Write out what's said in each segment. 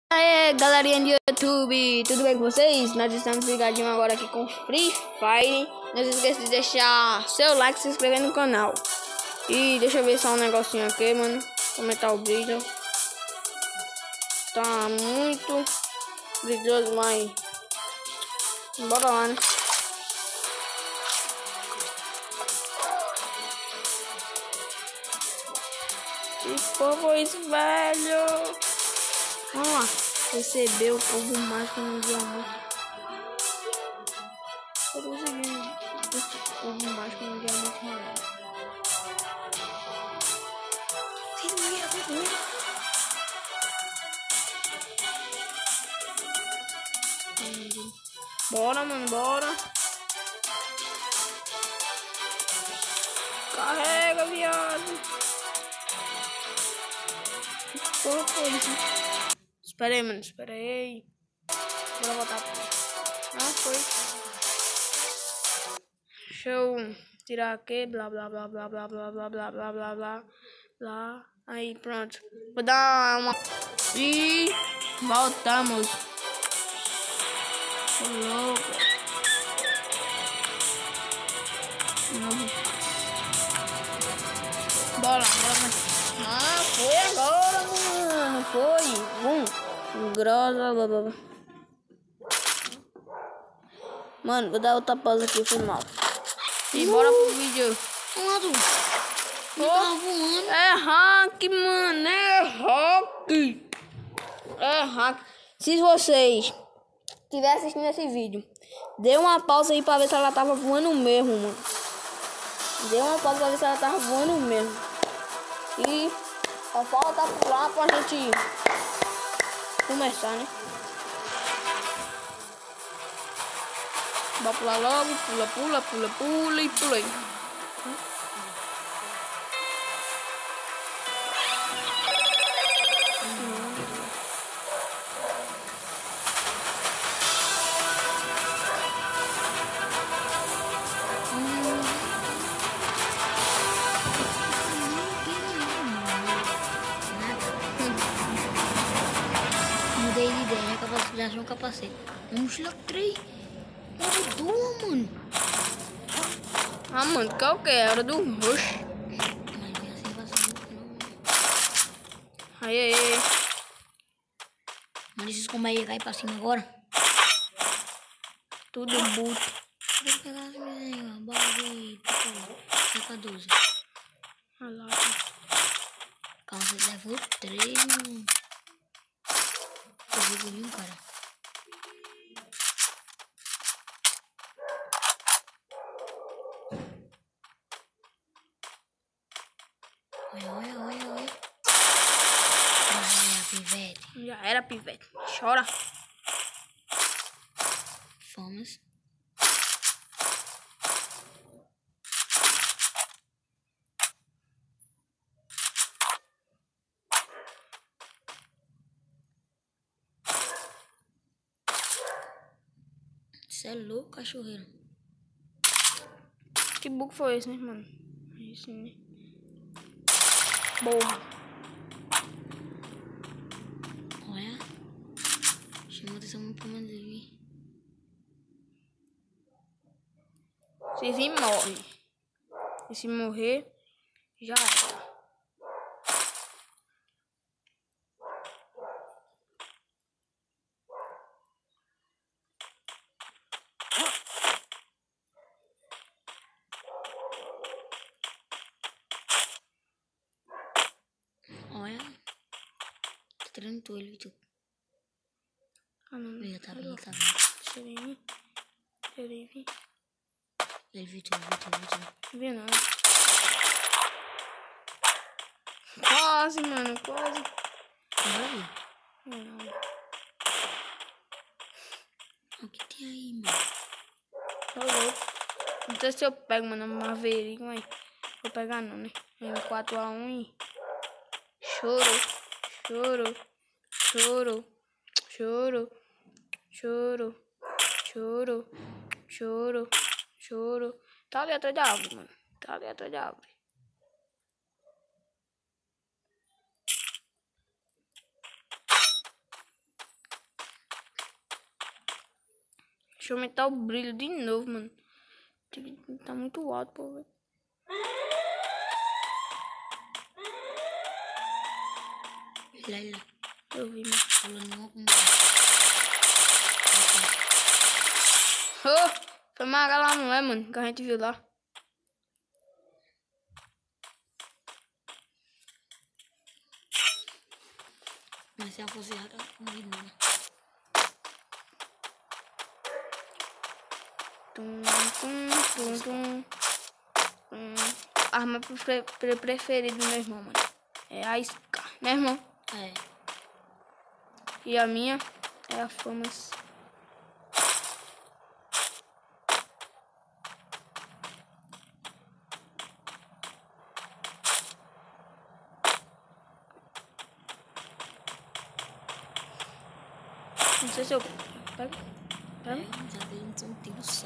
Aê, galerinha de YouTube, tudo bem com vocês? Nós estamos ligadinhos agora aqui com Free Fire. Não se esqueça de deixar seu like e se inscrever no canal. E deixa eu ver só um negocinho aqui, mano. Aumentar o brilho. Tá muito brilhoso, mas bora lá, né? Que povo é isso, velho? Vamos lá. Recebeu o povo mágico no diamante. Eu consegui esse povo mágico no diamante real. Bora, mano, bora. Carrega, viado. Que porra foi isso? Espera aí, mano, espera aí. Bora voltar aqui. Ah, foi. Deixa eu tirar aqui, blá blá blá blá blá blá blá blá blá blá blá blá. Aí, pronto. Vou dar uma... E voltamos. Tô louco. Novo passo. Bora, bora. Ah, foi agora, mano. Foi. Grossa, blá blá blá. Mano, vou dar outra pausa aqui, foi mal. E bora pro vídeo. Mano, ele tava voando. É hack, mano, é hack. É hack. Se vocês estiverem assistindo esse vídeo, dê uma pausa aí pra ver se ela tava voando mesmo, mano. Dê uma pausa pra ver se ela tava voando mesmo. E só falta pular pra gente começar, né? Bora pular logo, pula, pula, pula, pula e pula aí. Mudei de ideia, já achou um capacete. Um mochila 3. Mudou, mano. Ah, mano, qual que é? Hora do rush. Mas vem assim, passando. Aí, aí. Mano, esses como aí cair pra cima agora. Tudo buto. Vou pegar as minhas aí, ó. Bola de saca 12. Olha lá. Calma, você levou 3, mano. Eu vou engolir um cara. Olha, olha, olha, olha. Já era, pivete. Já era, pivete. Chora. Fomos. Você é louco, cachorreiro. Que bug foi esse, né, mano? Esse, né? Boa. Olha. Chama atenção muito pra mim ali. Se vir, morre. E se morrer, já era. Olha. Tá tirando tu, ele, Vitor. Ah, não. Ele tá vindo, tá vindo. Deixa ele vir. Deixa ele vir. Ele, Vitor. Não vê nada. Quase, mano. Quase. Bora ver. Não. O que tem aí, mano? Tô louco. Não sei se eu pego, mano. Maverick, mas vou pegar não, né? É 4-1 e... Choro. Choro. Choro. Choro. Choro. Choro. Choro. Choro. Tá ali atrás da árvore, mano. Tá ali atrás da árvore. Deixa eu aumentar o brilho de novo, mano. Tá muito alto, pô, velho. Ele lá. Eu vi, mano. Pulando no... Oh, foi maga lá, não é, mano? Que a gente viu lá. Mas se ela fosse errada, não vi nada. Arma preferida do meu irmão, mano. É a Scar, né, irmão? É. E a minha é a Famas. Não sei se eu pego. Pego? Já dei um tiro só.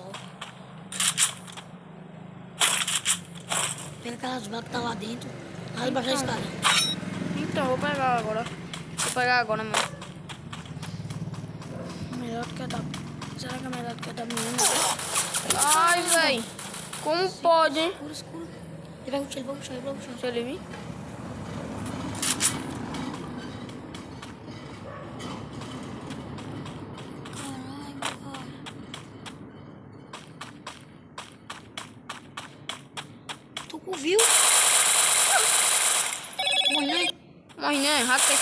Pega aquelas balas que tá lá dentro. Lá debaixo da escada. Então, vou pegar agora. Vou pegar agora, mano. Melhor do que a da... Será que é melhor do que a da menina? Ai, véi. Como pode, hein? Escuro, escuro. Ele vai puxar, ele vai puxar, ele vai puxar. Deixa ele vir. Caralho, cara. Tu viu? Morre, né? Morre, né? Hacker.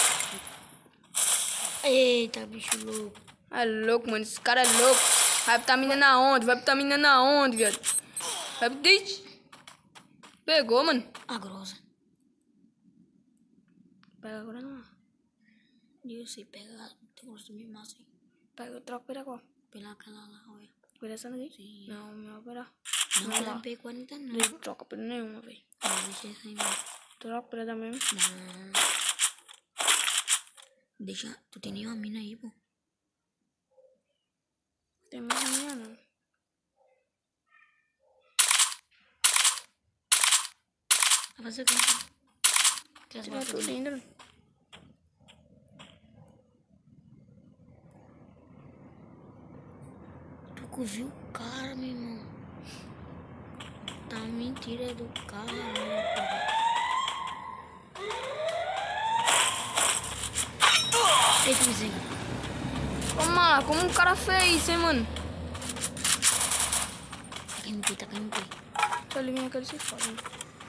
Eita, bicho louco. É louco, mano. Esse cara é louco. Vai botar a menina aonde? Vai botar a menina aonde, viado? Vai botar... Pegou, mano. A grossa. Pega agora não. Eu sei pegar. Tem gosto de massa aí. Pega, eu troco pela qual? Pela aquela lá, olha. Pela essa daqui? Sim. Não, meu pera. Não, ela não pegou ainda não. Não troca pela nenhuma, velho. Não, deixa essa aí mesmo. Troca pela da mesmo. Não. Deixa. Tu tem nenhuma mina aí, pô. Tem mais minha, não. Vai fazer o quê? Tira as Tirar balas tudo dele. ainda, velho. Tu viu o cara, meu irmão? Tá mentira do cara, meu pô. Eita, vizinho. Como o cara fez isso, hein, mano? Tá caindo no pé, tá caindo no pé. Deixa ele vir aqui, ele se fala, mano.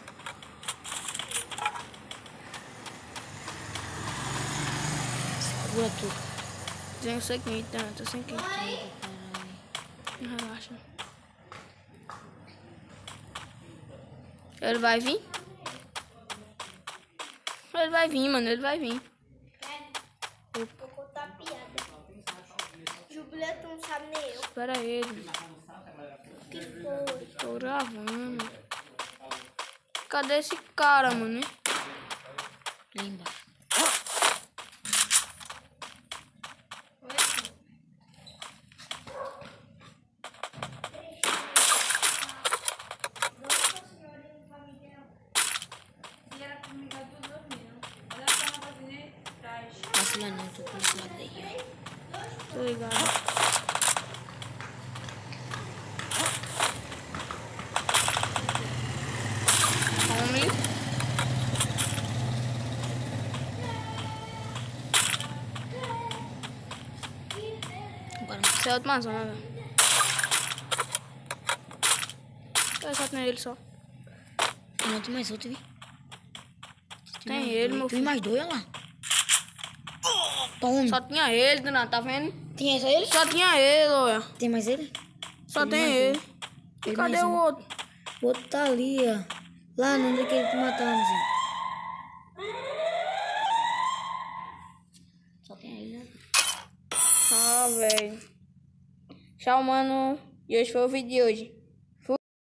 Segura tudo. Tem isso aqui, então. Tô sem quem. Relaxa. Ele vai vir? Ele vai vir, mano. Ele vai vir. Vou contar a piada. Jubileu, não sabe nem eu. Espera ele. Que foi? Tô gravando. Cadê esse cara, mano? Hein? Lá embaixo. Passa lá não, tô com esse lado aí, ó. Tô ligado. Come. Agora Isso é outra zona, velho. Eu só tenho ele só. não tem mais outro, viu? Tem ele, meu Tem filho. mais dois, olha lá. Toma. Só tinha ele, Dona, tá vendo? Tem só ele? Só tinha ele, olha. Tem mais ele? Só tem mais ele. E Tem cadê mais o um. outro? O outro tá ali, ó. Lá no onde que ele te matou, Amzinho. Só tem ele, né? Ah, velho. Tchau, mano. E hoje foi o vídeo de hoje.